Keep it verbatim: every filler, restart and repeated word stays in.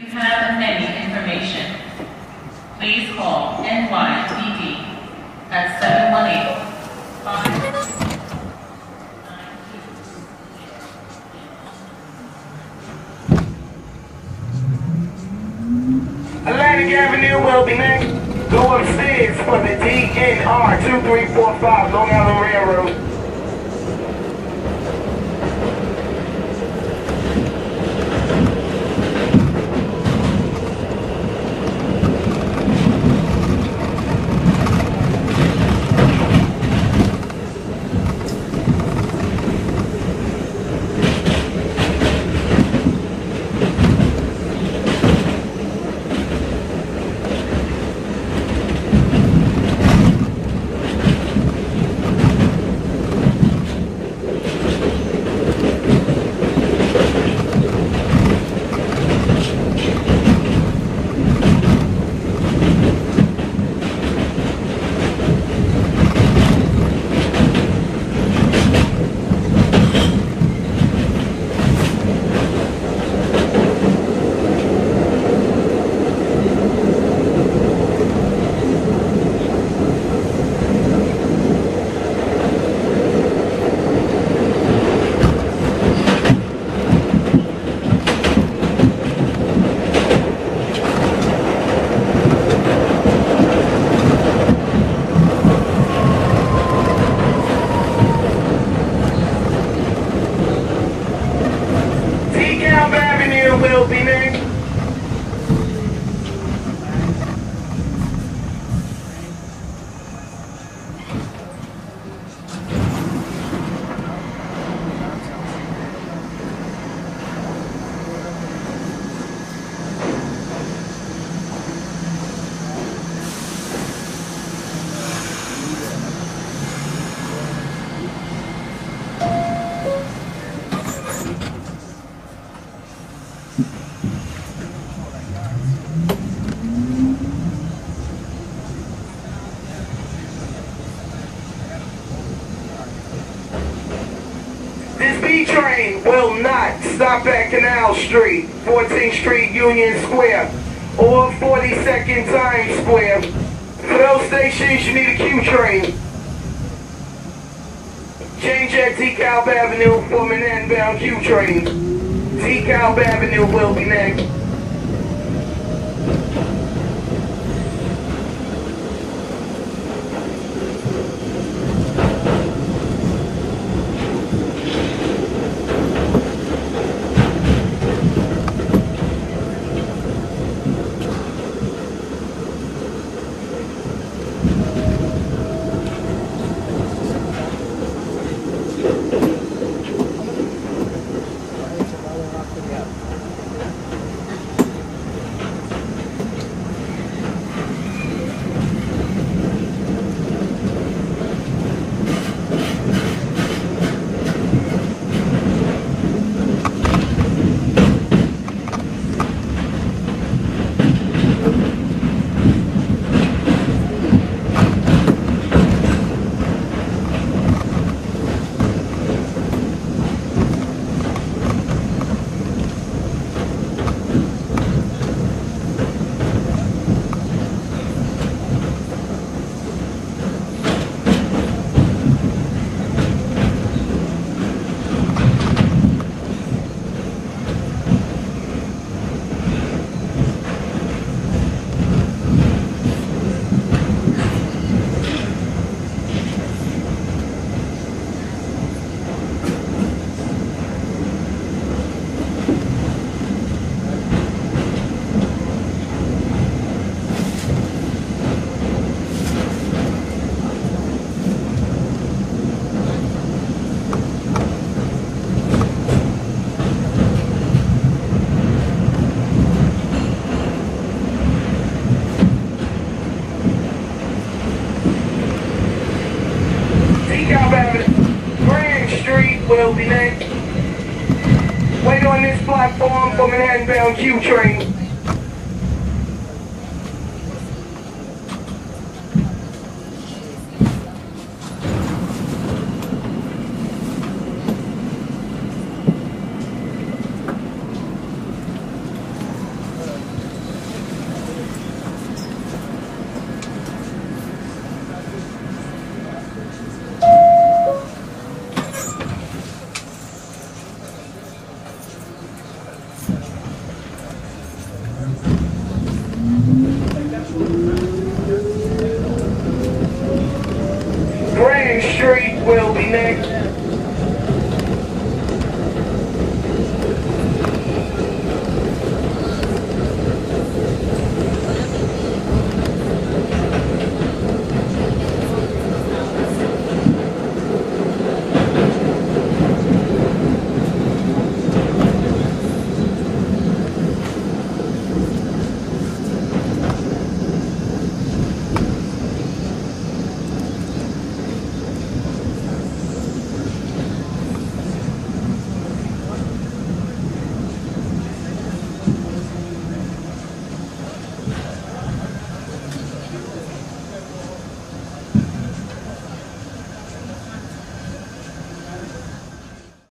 If you have any information, please call N Y P D at seven one eight, five nine two. Atlantic Avenue will be next. Go upstairs for the D N R two three four five Long Island Railroad. Will be next. This B train will not stop at Canal Street, fourteenth Street, Union Square, or forty-second Times Square. For those stations, you need a Q train. Change at DeKalb Avenue for Manhattan-bound Q train. DeKalb Avenue will be next. Grand Street will be next. Wait on this platform for Manhattan-bound Q train.